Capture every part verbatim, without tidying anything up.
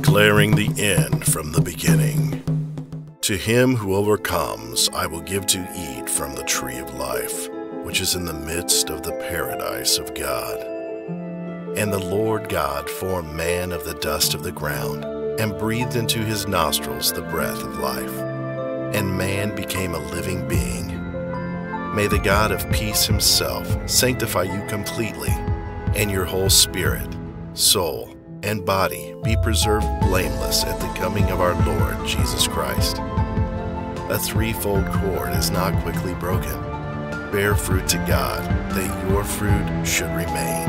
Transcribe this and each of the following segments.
declaring the end from the beginning. To him who overcomes, I will give to eat from the tree of life, which is in the midst of the paradise of God. And the Lord God formed man of the dust of the ground, and breathed into his nostrils the breath of life. And man became a living being. May the God of peace himself sanctify you completely, and your whole spirit, soul, and body be preserved blameless at the coming of our Lord Jesus Christ. A threefold cord is not quickly broken. Bear fruit to God, that your fruit should remain.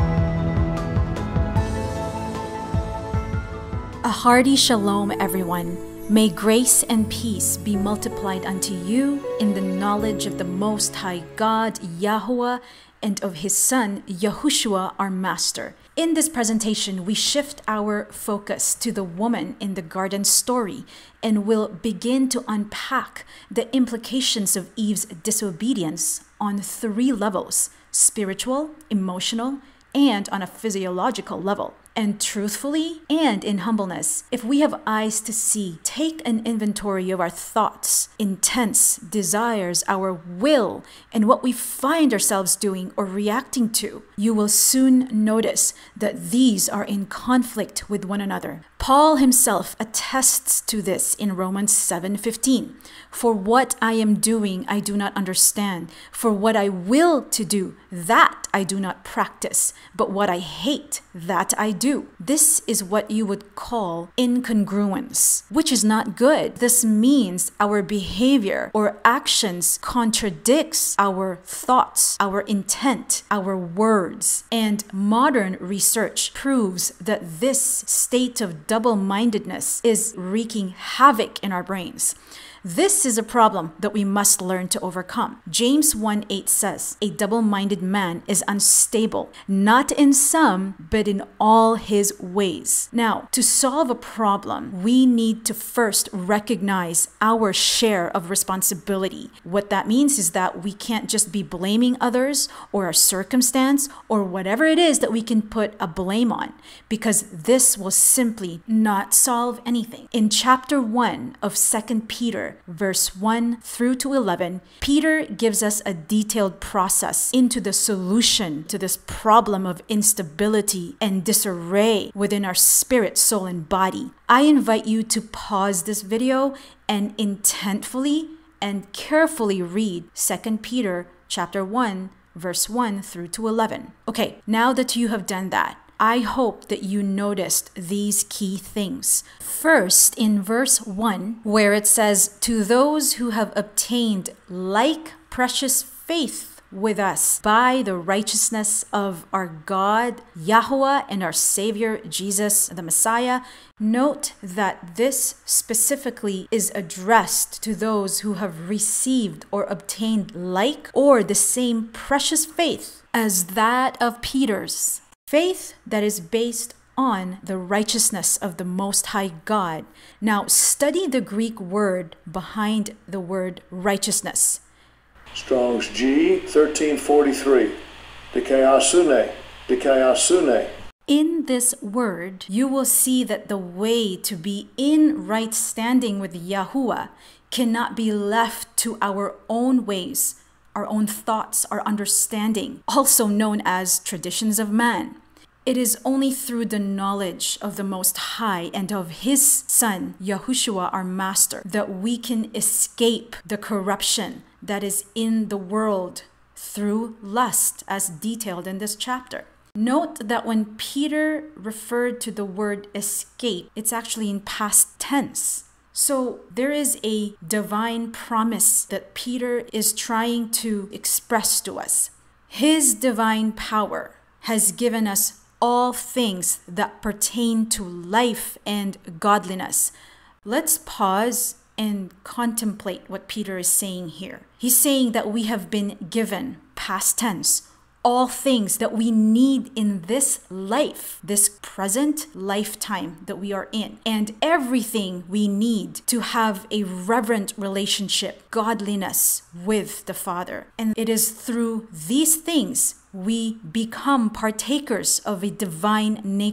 A hearty shalom, everyone. May grace and peace be multiplied unto you in the knowledge of the Most High God, Yahuwah, and of His Son, Yahushua, our Master. In this presentation, we shift our focus to the woman in the garden story and will begin to unpack the implications of Eve's disobedience on three levels: spiritual, emotional, and on a physiological level. And truthfully and in humbleness, if we have eyes to see, take an inventory of our thoughts, intents, desires, our will, and what we find ourselves doing or reacting to, you will soon notice that these are in conflict with one another. Paul himself attests to this in Romans seven fifteen. For what I am doing, I do not understand. For what I will to do, that I do not practice. But what I hate, that I do. This is what you would call incongruence, which is not good. This means our behavior or actions contradicts our thoughts, our intent, our words. And modern research proves that this state of double-mindedness is wreaking havoc in our brains. This is a problem that we must learn to overcome. James one eight says, a double-minded man is unstable, not in some, but in all his ways. Now, to solve a problem, we need to first recognize our share of responsibility. What that means is that we can't just be blaming others or a circumstance or whatever it is that we can put a blame on, because this will simply not solve anything. In chapter one of Second Peter, verse one through to eleven, Peter gives us a detailed process into the solution to this problem of instability and disarray within our spirit, soul, and body. I invite you to pause this video and intentfully and carefully read Second Peter chapter one, verse one through to eleven. Okay, now that you have done that, I hope that you noticed these key things. First, in verse one, where it says, to those who have obtained like precious faith with us by the righteousness of our God, Yahuwah, and our Savior, Jesus, the Messiah, note that this specifically is addressed to those who have received or obtained like or the same precious faith as that of Peter's. Faith that is based on the righteousness of the Most High God. Now, study the Greek word behind the word righteousness. Strong's G thirteen forty-three. Dikaiosune. Dikaiosune. In this word, you will see that the way to be in right standing with Yahuwah cannot be left to our own ways, our own thoughts, our understanding, also known as traditions of man. It is only through the knowledge of the Most High and of His Son, Yahushua, our Master, that we can escape the corruption that is in the world through lust, as detailed in this chapter. Note that when Peter referred to the word escape, it's actually in past tense. So there is a divine promise that Peter is trying to express to us. His divine power has given us all things that pertain to life and godliness. Let's pause and contemplate what Peter is saying here. He's saying that we have been given, past tense, all things that we need in this life, this present lifetime that we are in, and everything we need to have a reverent relationship, godliness with the Father. And it is through these things we become partakers of a divine nature,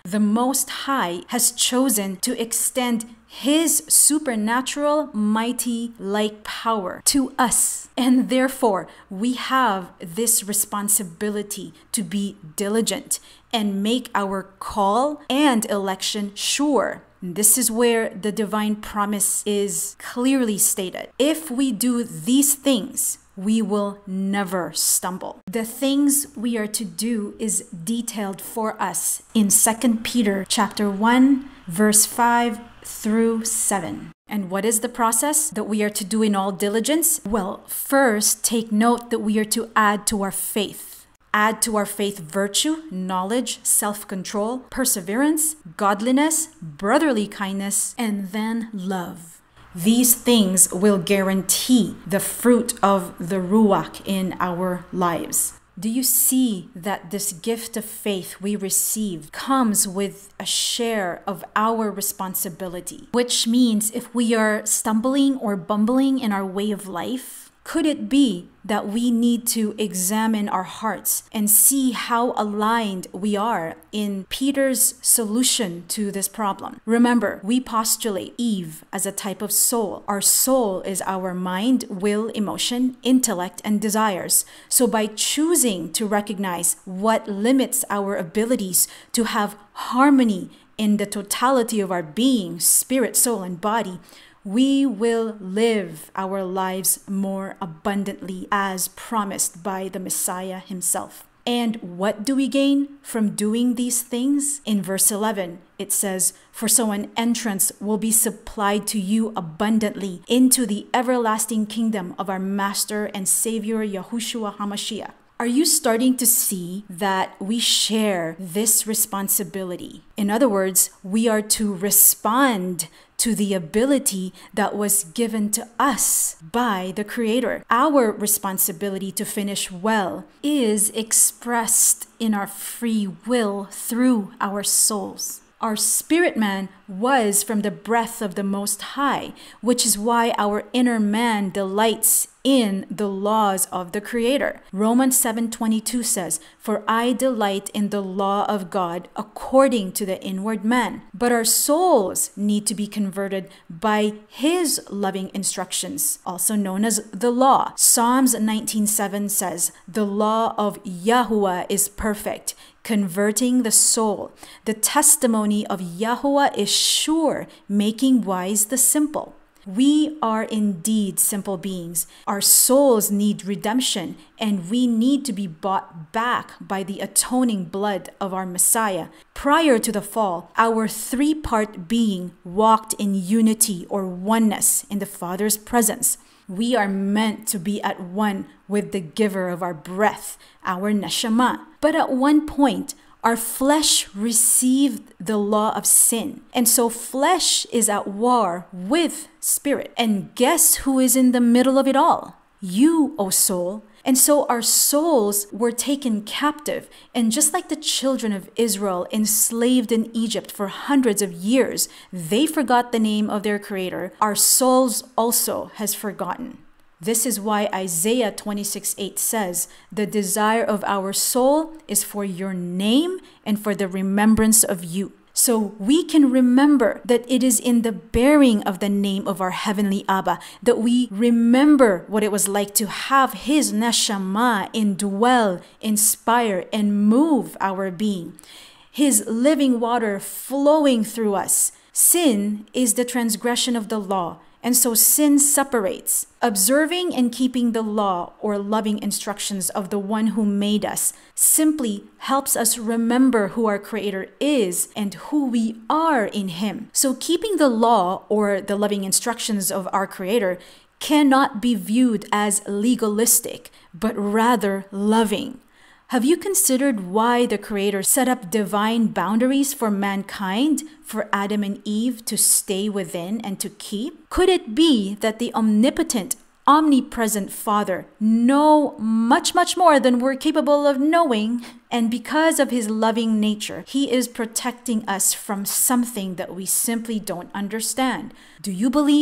The Most High has chosen to extend His supernatural, mighty, like power to us. And therefore, we have this responsibility to be diligent and make our call and election sure. This is where the divine promise is clearly stated. If we do these things, we will never stumble. The things we are to do is detailed for us in Second Peter chapter one, verse five through seven. And what is the process that we are to do in all diligence? Well, first, take note that we are to add to our faith. Add to our faith virtue, knowledge, self-control, perseverance, godliness, brotherly kindness, and then love. These things will guarantee the fruit of the Ruach in our lives. Do you see that this gift of faith we receive comes with a share of our responsibility? Which means if we are stumbling or bumbling in our way of life, could it be that we need to examine our hearts and see how aligned we are in Peter's solution to this problem? Remember, we postulate Eve as a type of soul. Our soul is our mind, will, emotion, intellect, and desires. So by choosing to recognize what limits our abilities to have harmony in the totality of our being, spirit, soul, and body, we will live our lives more abundantly as promised by the Messiah himself. And what do we gain from doing these things? In verse eleven, it says, "For so an entrance will be supplied to you abundantly into the everlasting kingdom of our Master and Savior Yahushua HaMashiach." Are you starting to see that we share this responsibility? In other words, we are to respond to the ability that was given to us by the Creator. Our responsibility to finish well is expressed in our free will through our souls. Our spirit man was from the breath of the Most High, which is why our inner man delights in the laws of the Creator. Romans seven twenty-two says, "For I delight in the law of God according to the inward man." But our souls need to be converted by His loving instructions, also known as the law. Psalms nineteen seven says, "The law of Yahuwah is perfect, converting the soul. The testimony of Yahuwah is sure, making wise the simple." We are indeed simple beings. Our souls need redemption, and we need to be bought back by the atoning blood of our Messiah. Prior to the fall, our three-part being walked in unity or oneness in the Father's presence. We are meant to be at one with the giver of our breath, our neshama. But at one point, our flesh received the law of sin. And so flesh is at war with spirit. And guess who is in the middle of it all? You, O soul. And so our souls were taken captive. And just like the children of Israel enslaved in Egypt for hundreds of years, they forgot the name of their Creator. Our souls also has forgotten. This is why Isaiah twenty-six eight says, "The desire of our soul is for your name and for the remembrance of you." So we can remember that it is in the bearing of the name of our Heavenly Abba that we remember what it was like to have His neshama indwell, inspire, and move our being. His living water flowing through us. Sin is the transgression of the law. And so sin separates. Observing and keeping the law or loving instructions of the one who made us simply helps us remember who our Creator is and who we are in Him. So keeping the law or the loving instructions of our Creator cannot be viewed as legalistic, but rather loving. Have you considered why the Creator set up divine boundaries for mankind, for Adam and Eve to stay within and to keep? Could it be that the omnipotent, omnipresent Father knows much, much more than we're capable of knowing? And because of His loving nature, He is protecting us from something that we simply don't understand. Do you believe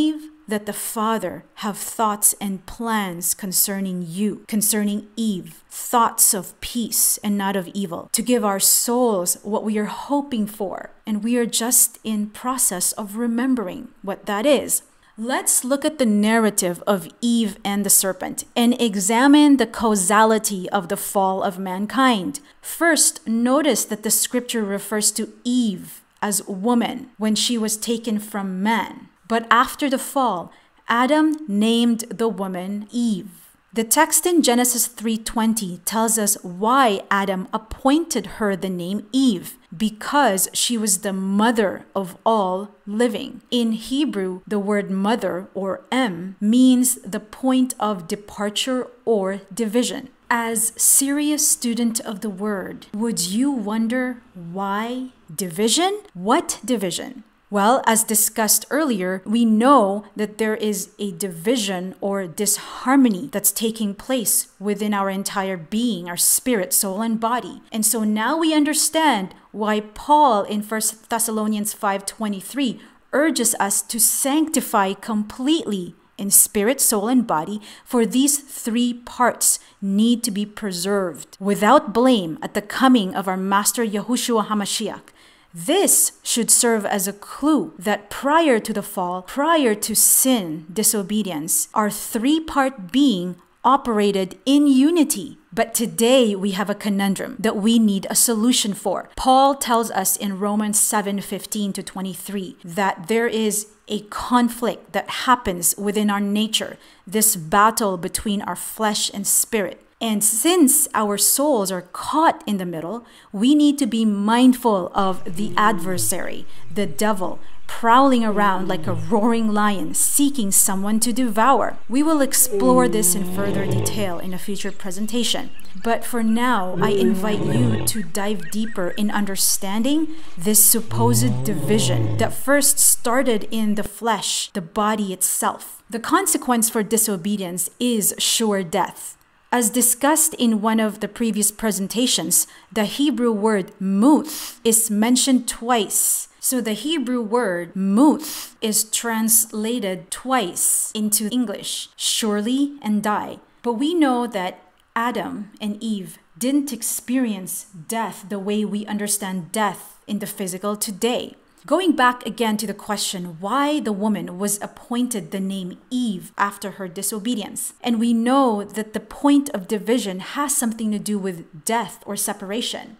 that the Father have thoughts and plans concerning you, concerning Eve, thoughts of peace and not of evil, to give our souls what we are hoping for, and we are just in process of remembering what that is. Let's look at the narrative of Eve and the serpent and examine the causality of the fall of mankind. First, notice that the scripture refers to Eve as woman when she was taken from man. But after the fall, Adam named the woman Eve. The text in Genesis three twenty tells us why Adam appointed her the name Eve, because she was the mother of all living. In Hebrew, the word mother, or em, means the point of departure or division. As serious student of the word, would you wonder why division? What division? Well, as discussed earlier, we know that there is a division or disharmony that's taking place within our entire being, our spirit, soul, and body. And so now we understand why Paul in First Thessalonians five twenty-three urges us to sanctify completely in spirit, soul, and body, for these three parts need to be preserved without blame at the coming of our Master Yahushua HaMashiach. This should serve as a clue that prior to the fall, prior to sin, disobedience, our three-part being operated in unity. But today we have a conundrum that we need a solution for. Paul tells us in Romans seven fifteen to twenty-three that there is a conflict that happens within our nature, this battle between our flesh and spirit. And since our souls are caught in the middle, we need to be mindful of the adversary, the devil, prowling around like a roaring lion, seeking someone to devour. We will explore this in further detail in a future presentation. But for now, I invite you to dive deeper in understanding this supposed division that first started in the flesh, the body itself. The consequence for disobedience is sure death. As discussed in one of the previous presentations, the Hebrew word muth is mentioned twice. So the Hebrew word muth is translated twice into English, surely and die. But we know that Adam and Eve didn't experience death the way we understand death in the physical today. Going back again to the question why the woman was appointed the name Eve after her disobedience. And we know that the point of division has something to do with death or separation.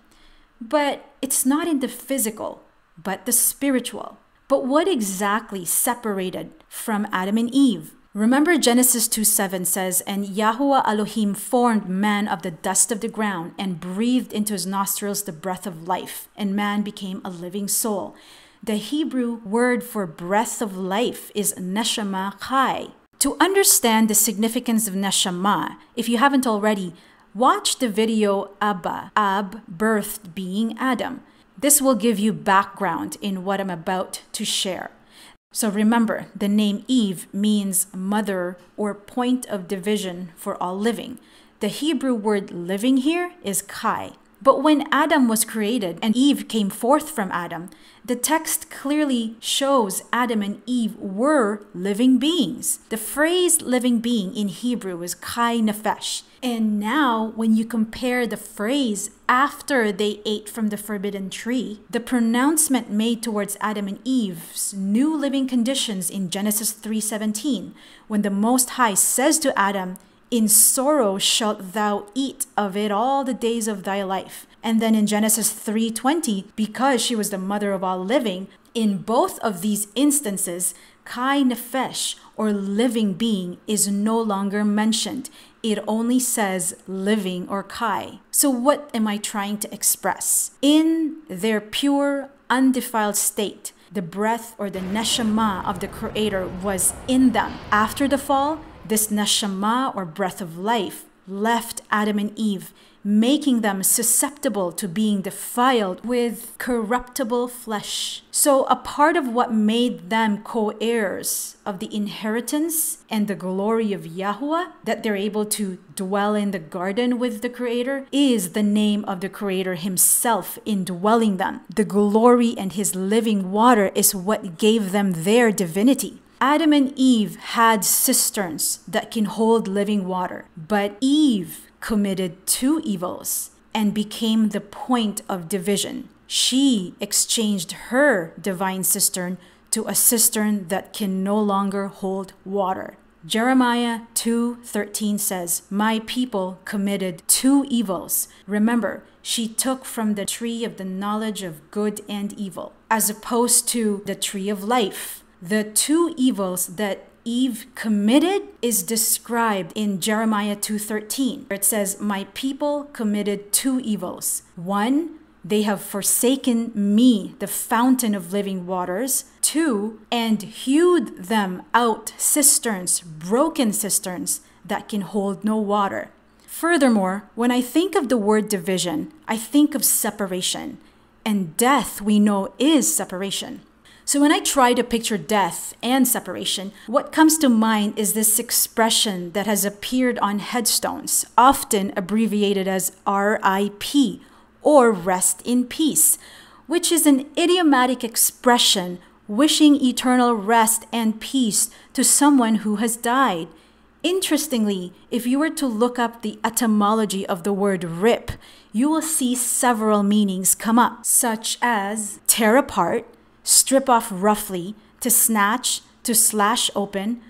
But it's not in the physical, but the spiritual. But what exactly separated from Adam and Eve? Remember Genesis two seven says, "And Yahuwah Elohim formed man of the dust of the ground and breathed into his nostrils the breath of life, and man became a living soul." The Hebrew word for breath of life is neshama chai. To understand the significance of neshama, if you haven't already, watch the video Abba, Ab, birthed being Adam. This will give you background in what I'm about to share. So remember, the name Eve means mother or point of division for all living. The Hebrew word living here is kai. But when Adam was created and Eve came forth from Adam, the text clearly shows Adam and Eve were living beings. The phrase living being in Hebrew is kai nefesh. And now when you compare the phrase after they ate from the forbidden tree, the pronouncement made towards Adam and Eve's new living conditions in Genesis three seventeen, when the Most High says to Adam, "In sorrow shalt thou eat of it all the days of thy life." And then in Genesis three twenty, because she was the mother of all living, in both of these instances, kai nefesh, or living being, is no longer mentioned. It only says living or kai. So what am I trying to express? In their pure, undefiled state, the breath or the neshama of the Creator was in them. After the fall, this neshama or breath of life left Adam and Eve, making them susceptible to being defiled with corruptible flesh. So a part of what made them co-heirs of the inheritance and the glory of Yahuwah, that they're able to dwell in the garden with the Creator, is the name of the Creator himself indwelling them. The glory and his living water is what gave them their divinity. Adam and Eve had cisterns that can hold living water, but Eve committed two evils and became the point of division. She exchanged her divine cistern to a cistern that can no longer hold water. Jeremiah two thirteen says, "My people committed two evils." Remember, she took from the tree of the knowledge of good and evil, as opposed to the tree of life. The two evils that Eve committed is described in Jeremiah two thirteen, where it says, "My people committed two evils. One, they have forsaken me, the fountain of living waters. Two, and hewed them out cisterns, broken cisterns that can hold no water." Furthermore, when I think of the word division, I think of separation. And death, we know, is separation. So when I try to picture death and separation, what comes to mind is this expression that has appeared on headstones, often abbreviated as R I P, or rest in peace, which is an idiomatic expression wishing eternal rest and peace to someone who has died. Interestingly, if you were to look up the etymology of the word rip, you will see several meanings come up, such as tear apart, strip off roughly, to snatch, to slash open.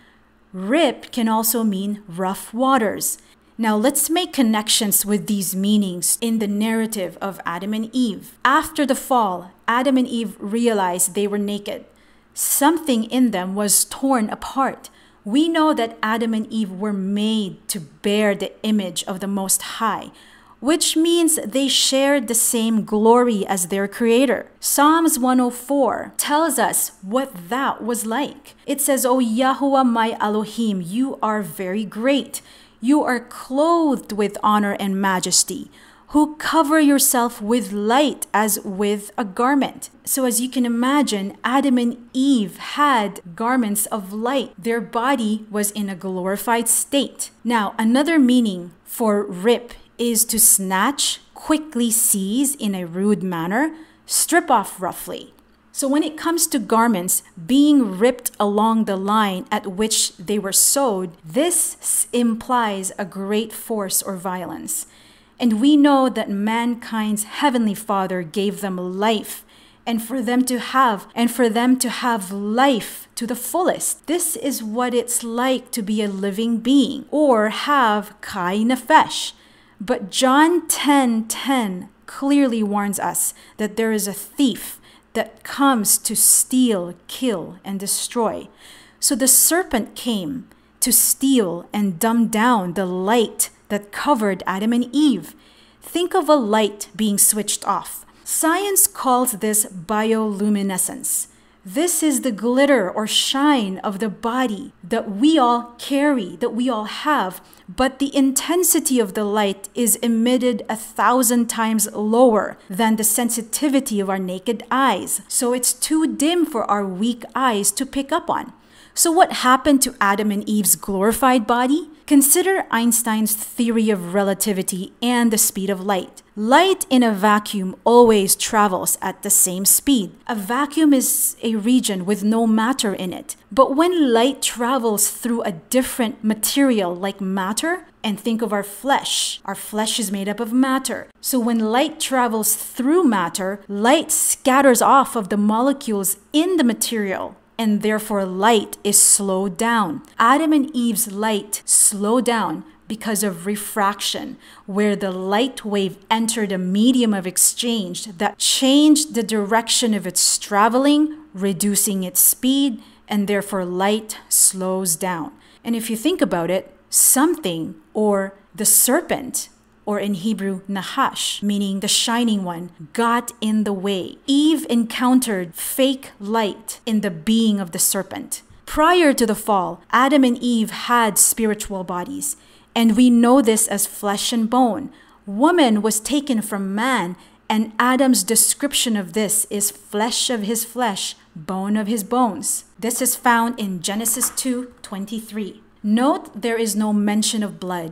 Rip can also mean rough waters. Now let's make connections with these meanings in the narrative of Adam and Eve. After the fall, Adam and Eve realized they were naked. Something in them was torn apart. We know that Adam and Eve were made to bear the image of the Most High, which means they shared the same glory as their Creator. Psalms one oh four tells us what that was like. It says, "O Yahuwah my Elohim, you are very great. You are clothed with honor and majesty, who cover yourself with light as with a garment." So as you can imagine, Adam and Eve had garments of light. Their body was in a glorified state. Now, another meaning for rip is to snatch, quickly seize in a rude manner, strip off roughly. So when it comes to garments being ripped along the line at which they were sewed, this implies a great force or violence. And we know that mankind's heavenly Father gave them life, and for them to have, and for them to have life to the fullest. This is what it's like to be a living being, or have kai nefesh. But John ten ten clearly warns us that there is a thief that comes to steal, kill, and destroy. So the serpent came to steal and dumb down the light that covered Adam and Eve. Think of a light being switched off. Science calls this bioluminescence. This is the glitter or shine of the body that we all carry, that we all have, but the intensity of the light is emitted a thousand times lower than the sensitivity of our naked eyes. So it's too dim for our weak eyes to pick up on. So what happened to Adam and Eve's glorified body? Consider Einstein's theory of relativity and the speed of light. Light in a vacuum always travels at the same speed. A vacuum is a region with no matter in it. But when light travels through a different material like matter, and think of our flesh, our flesh is made up of matter. So when light travels through matter, light scatters off of the molecules in the material, and therefore light is slowed down. Adam and Eve's light slowed down because of refraction, where the light wave entered a medium of exchange that changed the direction of its traveling, reducing its speed, and therefore light slows down. And if you think about it, something, or the serpent, or in Hebrew, Nahash, meaning the shining one, got in the way. Eve encountered fake light in the being of the serpent. Prior to the fall, Adam and Eve had spiritual bodies, and we know this as flesh and bone. Woman was taken from man, and Adam's description of this is flesh of his flesh, bone of his bones. This is found in Genesis two twenty-three. Note there is no mention of blood.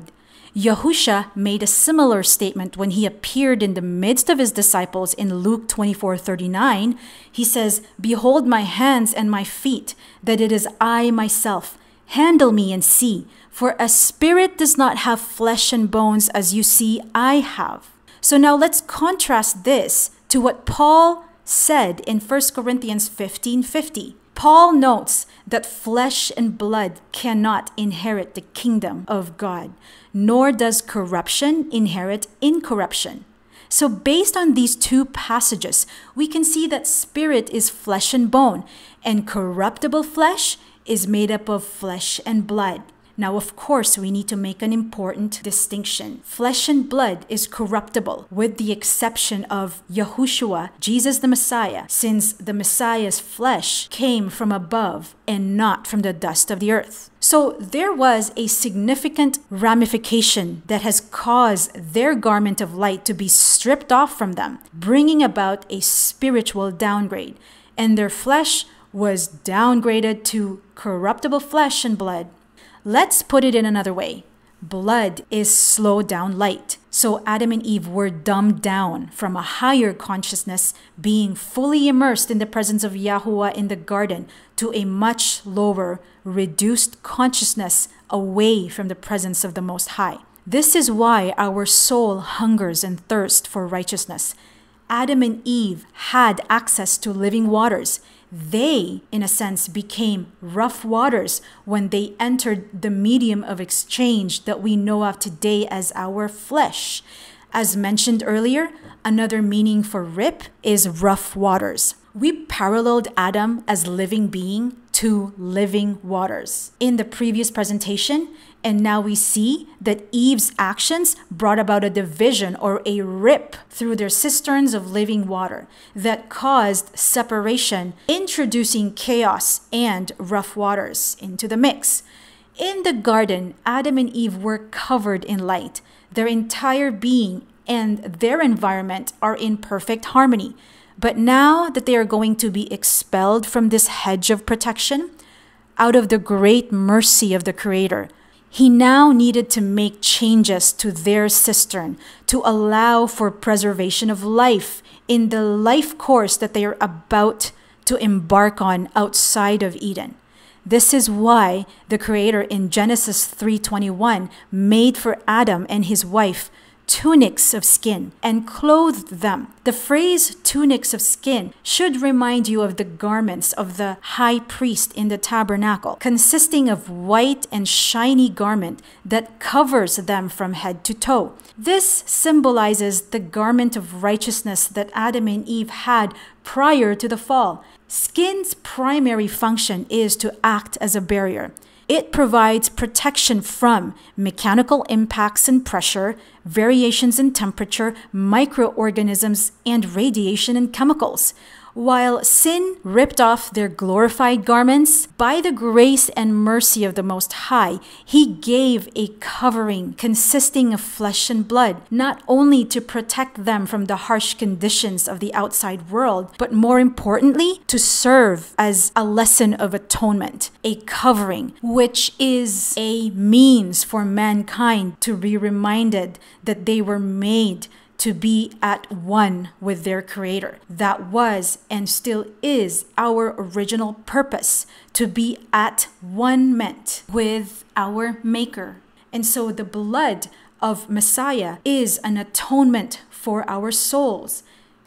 Yahusha made a similar statement when he appeared in the midst of his disciples in Luke twenty-four thirty-nine. He says, "Behold my hands and my feet, that it is I myself. Handle me and see, for a spirit does not have flesh and bones as you see I have." So now let's contrast this to what Paul said in First Corinthians fifteen fifty. Paul notes that flesh and blood cannot inherit the kingdom of God, nor does corruption inherit incorruption. So based on these two passages, we can see that spirit is flesh and bone, and corruptible flesh is made up of flesh and blood. Now, of course, we need to make an important distinction. Flesh and blood is corruptible, with the exception of Yahushua, Jesus the Messiah, since the Messiah's flesh came from above and not from the dust of the earth. So there was a significant ramification that has caused their garment of light to be stripped off from them, bringing about a spiritual downgrade, and their flesh was downgraded to corruptible flesh and blood. Let's put it in another way. Blood is slowed down light. So Adam and Eve were dumbed down from a higher consciousness, being fully immersed in the presence of Yahuwah in the garden, to a much lower, reduced consciousness away from the presence of the Most High. This is why our soul hungers and thirsts for righteousness. Adam and Eve had access to living waters. They, in a sense, became rough waters when they entered the medium of exchange that we know of today as our flesh. As mentioned earlier, another meaning for rip is rough waters. We paralleled Adam as living being to living waters in the previous presentation, and now we see that Eve's actions brought about a division or a rip through their cisterns of living water that caused separation, introducing chaos and rough waters into the mix. In the garden, Adam and Eve were covered in light. Their entire being and their environment are in perfect harmony. But now that they are going to be expelled from this hedge of protection, out of the great mercy of the Creator, He now needed to make changes to their cistern to allow for preservation of life in the life course that they are about to embark on outside of Eden. This is why the Creator in Genesis three twenty-one made for Adam and his wife tunics of skin and clothed them. The phrase tunics of skin should remind you of the garments of the high priest in the tabernacle, consisting of white and shiny garment that covers them from head to toe. This symbolizes the garment of righteousness that Adam and Eve had prior to the fall. Skin's primary function is to act as a barrier. It provides protection from mechanical impacts and pressure, variations in temperature, microorganisms, and radiation and chemicals. While sin ripped off their glorified garments, by the grace and mercy of the Most High, He gave a covering consisting of flesh and blood, not only to protect them from the harsh conditions of the outside world, but more importantly, to serve as a lesson of atonement, a covering, which is a means for mankind to be reminded that they were made to be at one with their Creator. That was and still is our original purpose, to be at one meant with our Maker. And so the blood of Messiah is an atonement for our souls.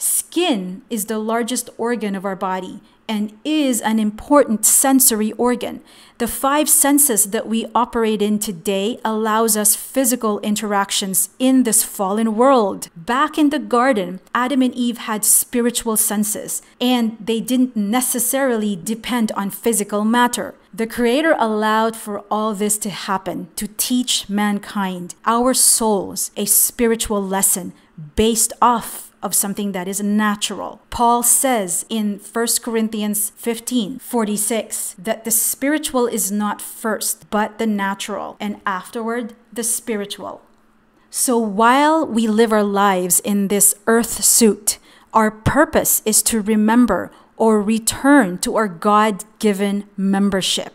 Skin is the largest organ of our body and is an important sensory organ. The five senses that we operate in today allows us physical interactions in this fallen world. Back in the garden, Adam and Eve had spiritual senses, and they didn't necessarily depend on physical matter. The Creator allowed for all this to happen to teach mankind, our souls, a spiritual lesson based off of something that is natural. Paul says in First Corinthians fifteen forty-six that the spiritual is not first, but the natural, and afterward the spiritual. So while we live our lives in this earth suit, our purpose is to remember or return to our God-given membership.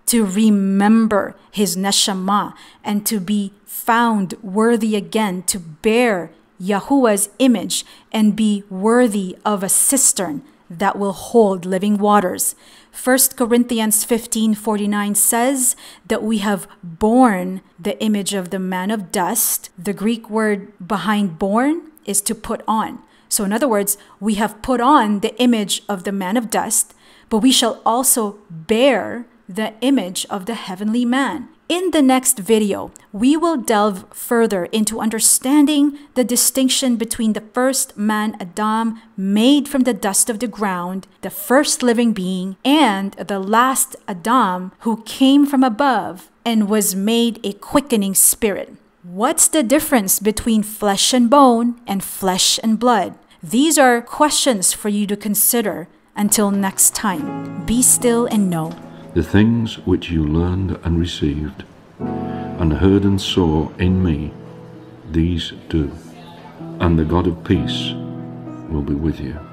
to remember his neshama and to be found worthy again to bear Yahuwah's image and be worthy of a cistern that will hold living waters. First Corinthians fifteen forty-nine says that we have borne the image of the man of dust. The Greek word behind born is to put on. So in other words, we have put on the image of the man of dust, but we shall also bear the image of the heavenly man. In the next video, we will delve further into understanding the distinction between the first man Adam, made from the dust of the ground, the first living being, and the last Adam, who came from above and was made a quickening spirit. What's the difference between flesh and bone and flesh and blood? These are questions for you to consider. Until next time, be still and know. The things which you learned and received, and heard and saw in me, these do, and the God of peace will be with you.